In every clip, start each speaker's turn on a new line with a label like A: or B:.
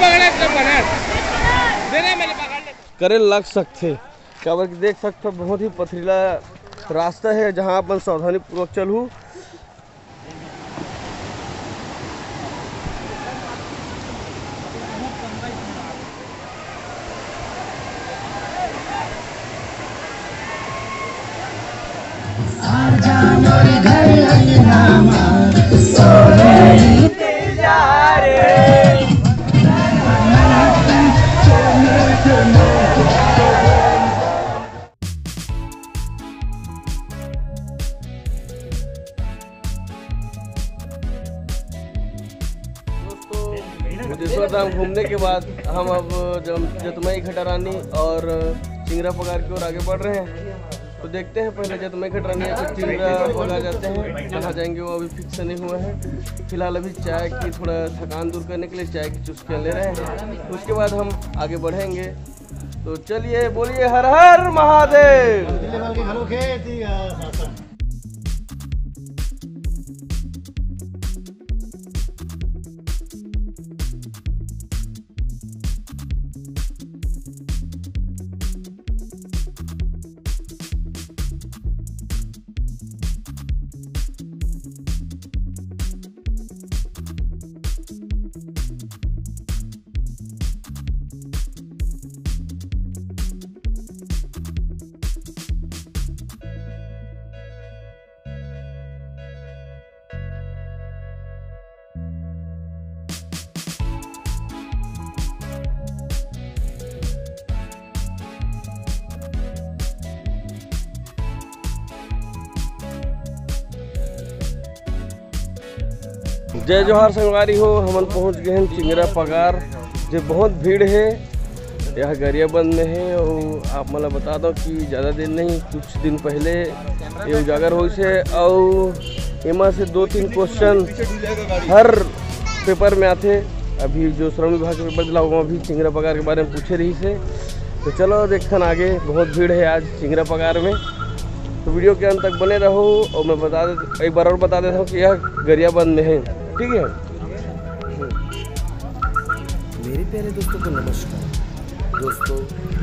A: करे लग सकते क्या देख सकते बहुत ही पथरीला रास्ता है जहाँ अपन सावधानी पूर्वक चलूँ। बुद्धेश्वर धाम घूमने के बाद हम अब जतमई घटारानी और चिंगरा पगार की ओर आगे बढ़ रहे हैं। तो देखते हैं पहले जतमई घटारानी या फिर चिंगरा पगार जाते हैं, कहाँ जाएंगे वो अभी फिक्स नहीं हुआ है। फिलहाल अभी चाय की थोड़ा थकान दूर करने के लिए चाय की चुस्कियाँ ले रहे हैं, उसके बाद हम आगे बढ़ेंगे। तो चलिए बोलिए हर हर महादेव। जय जोहार संगवारी हो, हमन पहुंच गए हैं चिंगरा पगार। जो बहुत भीड़ है, यह गरियाबंद में है। और आप मला बता दो कि ज़्यादा दिन नहीं, कुछ दिन पहले ये उजागर हुई से और एमा से 2-3 क्वेश्चन हर पेपर में आते। अभी जो श्रम विभाग के पेपर दिला वहाँ भी चिंगरा पगार के बारे में पूछे रही से। तो चलो देखन आगे, बहुत भीड़ है आज चिंगरा पगार में। तो वीडियो के अंत तक बने रहो। और मैं एक बार और बता देता हूँ कि यह गरियाबंद में है, ठीक है।
B: मेरे प्यारे दोस्तों को नमस्कार। दोस्तों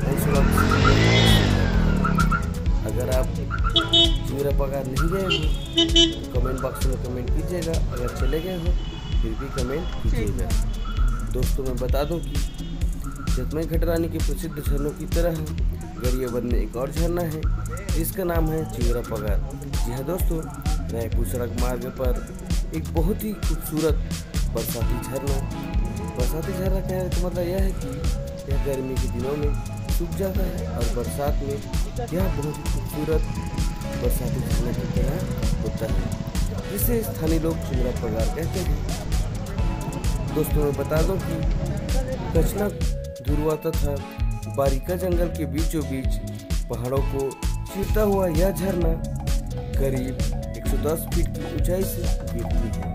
B: अगर आप चिंगरा पगार नहीं गए हो तो कमेंट बॉक्स में कमेंट कीजिएगा। अगर चले गए हो फिर भी कमेंट कीजिएगा। दोस्तों मैं बता दूं कि जतमई घटारानी के प्रसिद्ध झरनों की तरह गरियाबंद में एक और झरना है जिसका नाम है चिंगरा पगार। जी हाँ दोस्तों, रायपुर सड़क मार्ग पर एक बहुत ही खूबसूरत बरसाती झरना। बरसाती झरना कहने का मतलब यह है कि यह गर्मी के दिनों में सूख जाता है और बरसात में यह बहुत ही खूबसूरत बरसाती झरना की तरह होता है, जिसे स्थानीय लोग चिंगरा पगार कहते हैं। दोस्तों मैं बता दूं कि कचना ध्रुवा तथा बारिका जंगल के बीचों बीच पहाड़ों को चीरता हुआ यह झरना करीब 110 फीट की ऊंचाई से गिरती है।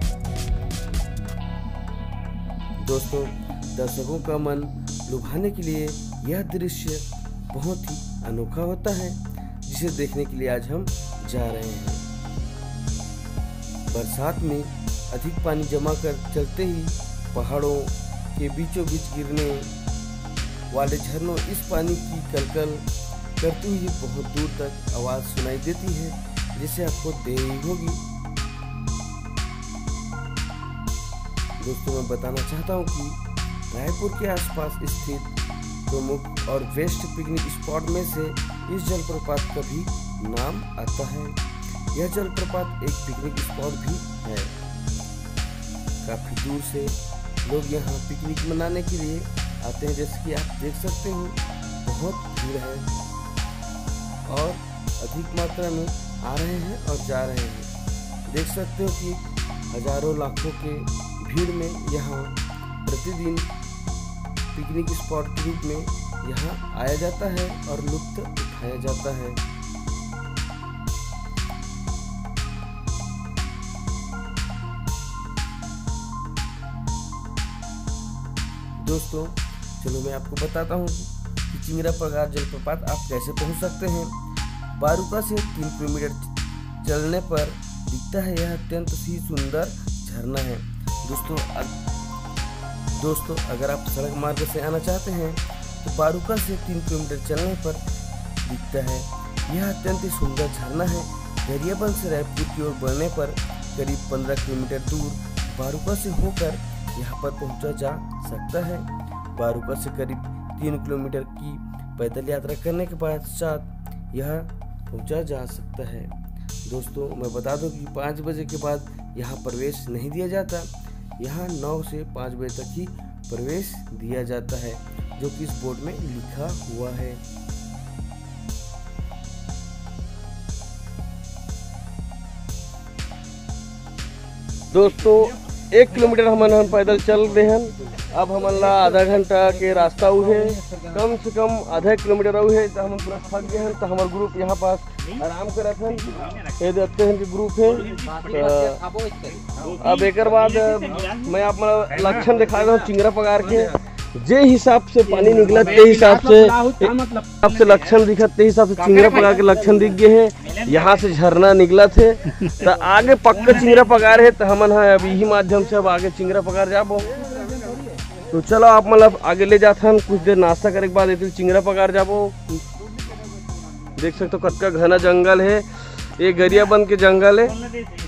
B: दोस्तों दर्शकों का मन लुभाने के लिए यह दृश्य बहुत ही अनोखा होता है, जिसे देखने के लिए आज हम जा रहे हैं। बरसात में अधिक पानी जमा कर चलते ही पहाड़ों के बीचों बीच गिरने वाले झरनों इस पानी की कलकल करती हुई बहुत दूर तक आवाज सुनाई देती है, जिसे आपको दे रही होगी। दोस्तों मैं बताना चाहता हूँ कि रायपुर के आसपास स्थित प्रमुख और बेस्ट पिकनिक स्पॉट में से इस जलप्रपात का भी नाम आता है। यह जलप्रपात एक पिकनिक स्पॉट भी है। काफी दूर से लोग यहाँ पिकनिक मनाने के लिए आते हैं। जैसे कि आप देख सकते हो बहुत भीड़ है और अधिक मात्रा में आ रहे हैं और जा रहे हैं। देख सकते हो कि हजारों लाखों के भीड़ में यहाँ प्रतिदिन पिकनिक स्पॉट के रूप में यहाँ आया जाता है और लुत्फ उठाया जाता है। दोस्तों चलो मैं आपको बताता हूँ कि चिंगरा पगार जलप्रपात आप कैसे पहुँच सकते हैं। बारूका से 3 किलोमीटर चलने पर दिखता है यह अत्यंत ही सुंदर झरना है। दोस्तों दोस्तों अगर आप सड़क मार्ग से आना चाहते हैं तो बारूका से 3 किलोमीटर चलने पर दिखता है। यह अत्यंत ही सुंदर झरना है। गरियाबंद से रायपुर की ओर बढ़ने पर करीब 15 किलोमीटर दूर बारूका से होकर यहाँ पर पहुँचा जा सकता है। बारूका से करीब 3 किलोमीटर की पैदल यात्रा करने के पश्चात यह पहुँचा जा सकता है। दोस्तों मैं बता दूं कि 5 बजे के बाद यहाँ प्रवेश नहीं दिया जाता। यहाँ 9 से 5 बजे तक ही प्रवेश दिया जाता है, जो कि इस बोर्ड में लिखा हुआ है।
A: दोस्तों 1 किलोमीटर हम पैदल चल रहे हैं। अब हमारा आधा घंटा के रास्ता हुए, कम से कम आधा किलोमीटर हुए तो हम पूरा थक गए हैं। तो हमारा ग्रुप यहाँ पास आराम कर रहे थे। ये देखते हैं कि ग्रुप है। तो अब एक बाद मैं आप लक्षण दिखा रहा हूँ चिंगरा पगार के। जे हिसाब से पानी निकला ते हिसाब से लक्षण दिखा, ते हिसाब से चिंगरा पगार के लक्षण दिख गए हैं। यहाँ से झरना निकला थे तो आगे पक्का चिंगरा पगार है। तो हमन है अब यही माध्यम से अब आगे चिंगरा पगार जाबो। तो चलो आप मतलब आगे ले जाते हैं। कुछ देर नाश्ता करे के बाद इतने चिंगरा पगार जाबो। देख सकते हो कतका घना जंगल है। ये गरियाबंद के जंगल है।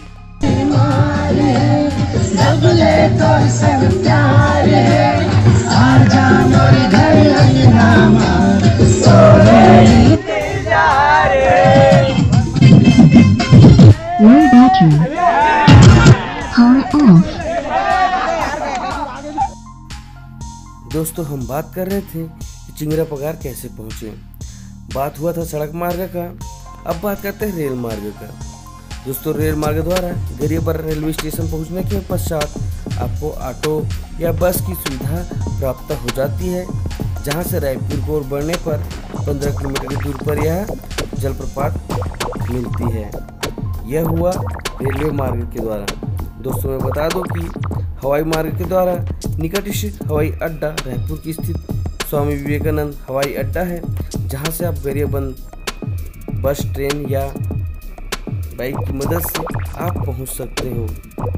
B: दोस्तों हम बात कर रहे थे कि चिंगरा पगार कैसे पहुंचे। बात हुआ था सड़क मार्ग का। अब बात करते हैं रेल मार्ग का। दोस्तों रेल मार्ग द्वारा गरियाबंद रेलवे स्टेशन पहुंचने के पश्चात आपको ऑटो या बस की सुविधा प्राप्त हो जाती है, जहां से रायपुर को ओर बढ़ने पर 15 किलोमीटर की दूर पर यह जलप्रपात मिलती है। यह हुआ रेलवे मार्ग के द्वारा। दोस्तों मैं बता दूं कि हवाई मार्ग के द्वारा निकट स्थित हवाई अड्डा रायपुर की स्थित स्वामी विवेकानंद हवाई अड्डा है, जहां से आप गरियाबंद बस, ट्रेन या बाइक की मदद से आप पहुंच सकते हो।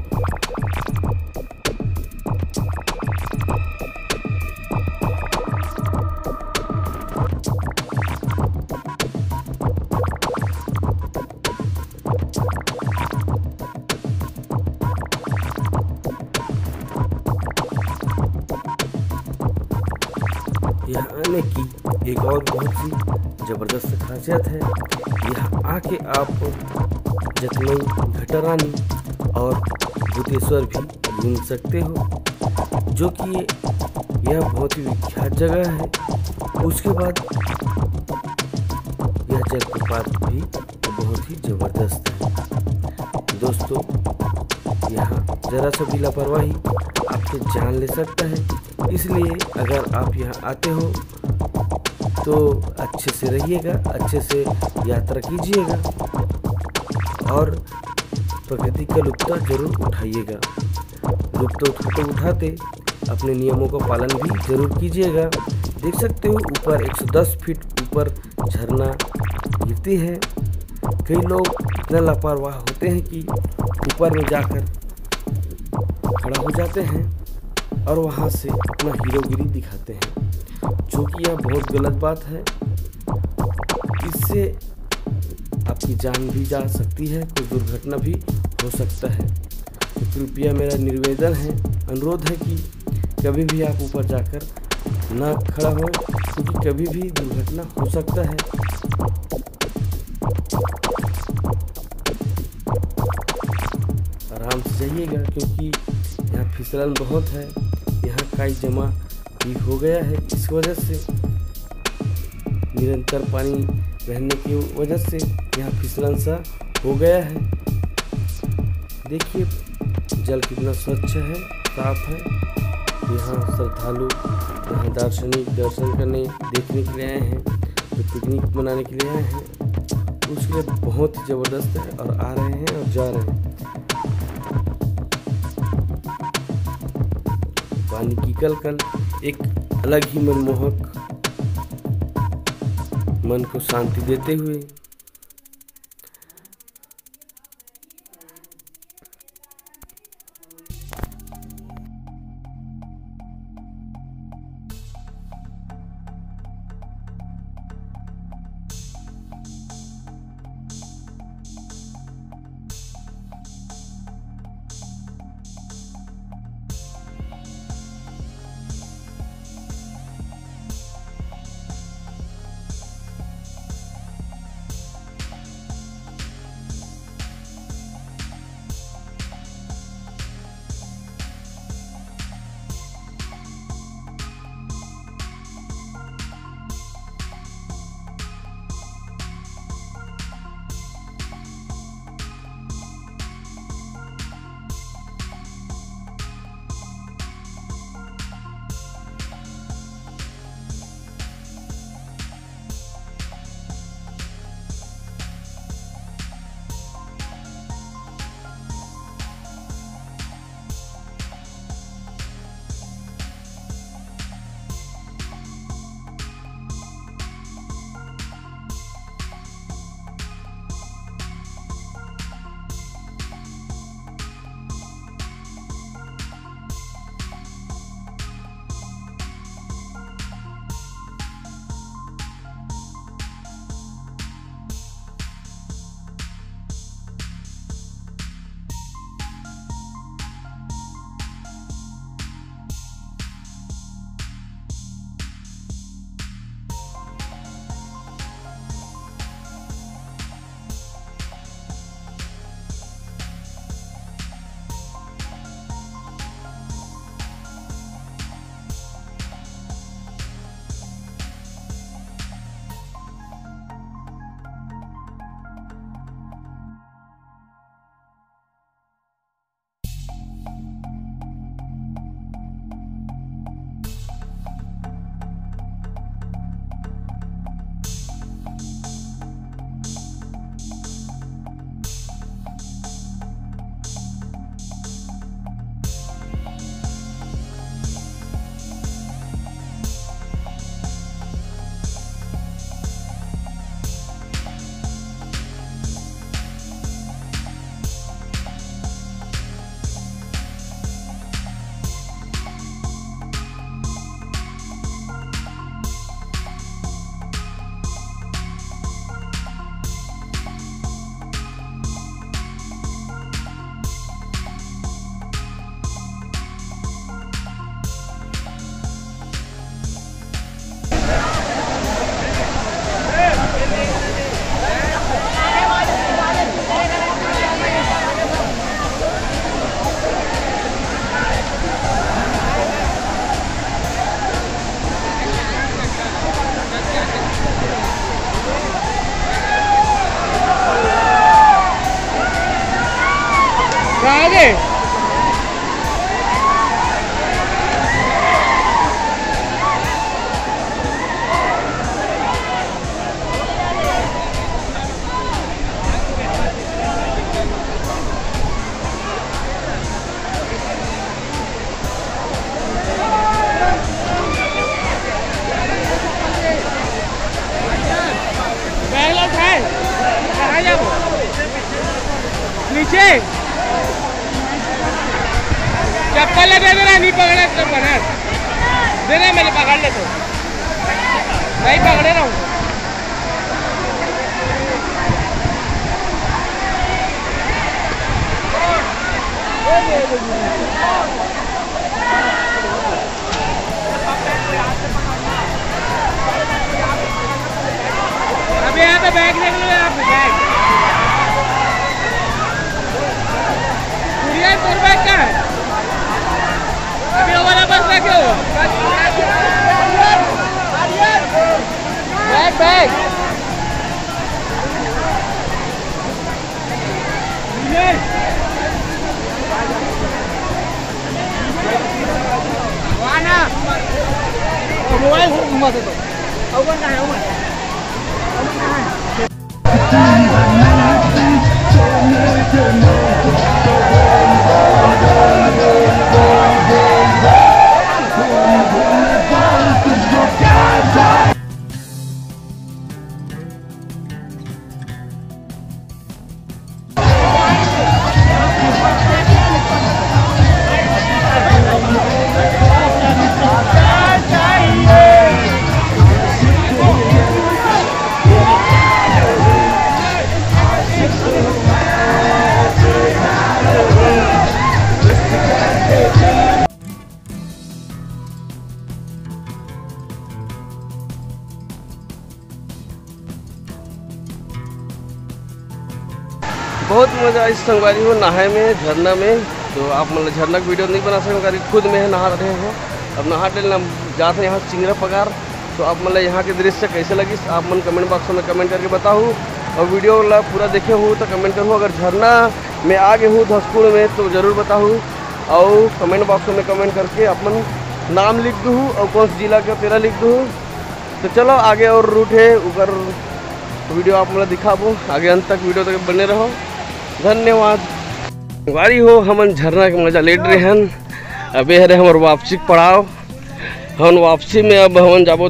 B: यहाँ आने की एक और बहुत सी ज़बरदस्त खासियत है। यहाँ आके आप जखमई, घटारानी और भूतेश्वर भी घूम सकते हो, जो कि यह बहुत ही विख्यात जगह है। उसके बाद यह जलप्रपात भी बहुत ही ज़बरदस्त है। दोस्तों यहाँ ज़रा सा भी लापरवाही आपकी जान ले सकता है, इसलिए अगर आप यहाँ आते हो तो अच्छे से रहिएगा, अच्छे से यात्रा कीजिएगा और प्रकृति का लुत्फ़ जरूर उठाइएगा। लुत्फ़ उठाते अपने नियमों का पालन भी जरूर कीजिएगा। देख सकते हो ऊपर 110 फीट ऊपर झरना गिरती है। कई लोग इतना लापरवाह होते हैं कि ऊपर में जाकर खड़ा हो जाते हैं और वहां से अपना हीरोगिरी दिखाते हैं, जो कि यह बहुत गलत बात है। इससे आपकी जान भी जा सकती है, कोई दुर्घटना भी हो सकता है। तो कृपया मेरा निवेदन है, अनुरोध है कि कभी भी आप ऊपर जाकर ना खड़ा हो, क्योंकि कभी भी दुर्घटना हो सकता है। आराम से जाइएगा, क्योंकि यहाँ फिसलन बहुत है। यहाँ काई जमा भी हो गया है, इस वजह से निरंतर पानी रहने की वजह से यहाँ फिसलन सा हो गया है। देखिए जल कितना स्वच्छ है, साफ है। यहाँ श्रद्धालु यहाँ दार्शनिक दर्शन करने देखने के लिए आए हैं, तो पिकनिक मनाने के लिए आए हैं, उसके लिए बहुत ही ज़बरदस्त है और आ रहे हैं और जा रहे हैं। पानी की कलकल एक अलग ही मनमोहक, मन को शांति देते हुए
C: जाओगे? नीचे चप्पल दे देना, नहीं पकड़े तो बना देना, मैंने पकड़ ले तो नहीं पकड़े रहा हूँ। अभी यहाँ पे बैग देख लो, यहाँ पे बैग बैग का है। अभी वो वाला बस रखे हो बैग बैग मोबाइल घुमा दे तो कौन है
A: बहुत मज़ा इस संगवारी हो नहाए में, झरना में। तो आप मतलब झरना की वीडियो नहीं बना सकते, खुद में है नहा रहे हो। अब नहा डलना जाते हैं यहाँ चिंगरा पगार। तो आप मतलब यहाँ के दृश्य कैसे लगी आप मन कमेंट बॉक्स में कमेंट करके बताओ। और वीडियो पूरा देखे हो तो कमेंट करूँ। अगर झरना में आ गए हो धसपुर में तो ज़रूर बताऊँ। और कमेंट बॉक्स में कमेंट करके अपन नाम लिख दूँ और कौन सा जिला का तेरा लिख दूँ। तो चलो आगे और रूट है ऊपर वीडियो आप मतलब दिखाबो। आगे अंत तक वीडियो तक बने रहो। धन्यवाद। वारी हो हमन झरना के मजा लेट रहे हैं। अबे हरे हमार वापसी पड़ाव हम वापसी में। अब हम जाबो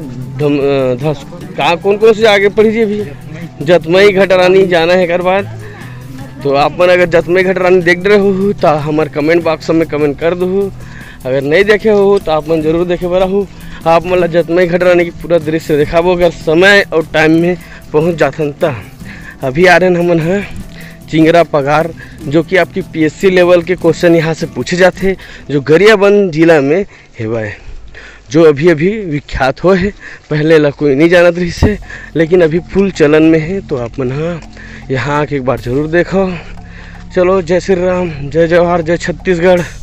A: धस कहाँ कौन कौन से आगे पड़ी जी। अभी जतमई घटरानी जाना है कर बाद। तो आप मन अगर जतमई घटरानी देख रहे हो तो हमारे कमेंट बॉक्स में कमेंट कर दो। अगर नहीं देखे हो तो आप मन जरूर देखे बरा हो। आप मतलब जतमई घटरानी की पूरा दृश्य दिखाबो अगर समय और टाइम में पहुँच जाथन। अभी आ रहे हैं हमन है चिंगरा पगार, जो कि आपकी पीएससी लेवल के क्वेश्चन यहाँ से पूछे जाते हैं, जो गरियाबंद जिला में हेवा है, जो अभी अभी विख्यात हो है। पहले ला कोई नहीं जानत रही से, लेकिन अभी फुल चलन में है। तो आप मन यहाँ आके एक बार जरूर देखो। चलो जय श्री राम, जय जवाहर, जय छत्तीसगढ़।